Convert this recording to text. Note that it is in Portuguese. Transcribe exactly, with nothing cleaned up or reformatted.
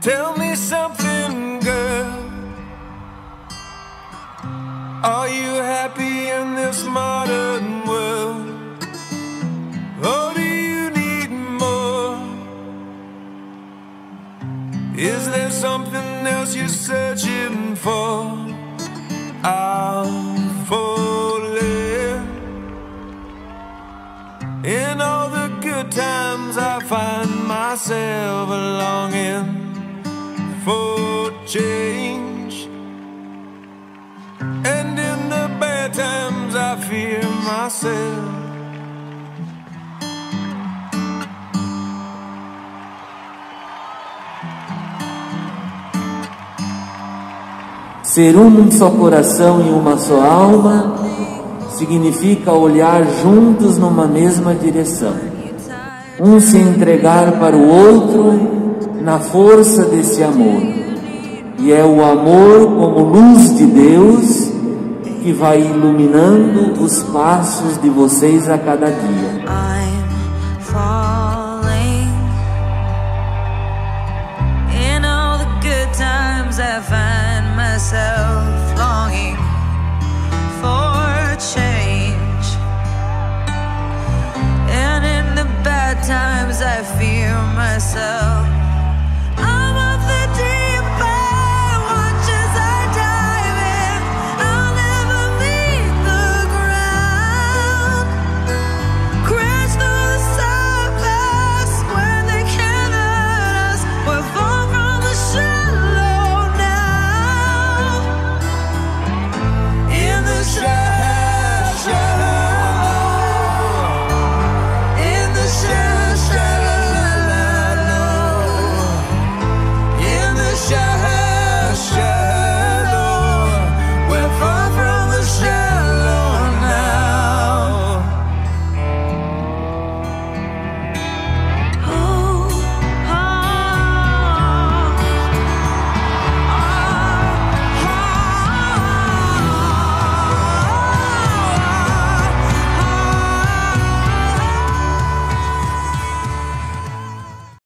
Tell me something, girl. Are you happy in this modern world? Or do you need more? Is there something else you're searching for? I'm falling. In all the good times I find myself longing for change, and in the bad times I fear myself. Ser um só coração e uma só alma significa olhar juntos numa mesma direção. Um se entregar para o outro na força desse amor. E é o amor como luz de Deus que vai iluminando os passos de vocês a cada dia. I'm falling. In all the good times I find myself longing for change, and in the bad times I fear myself.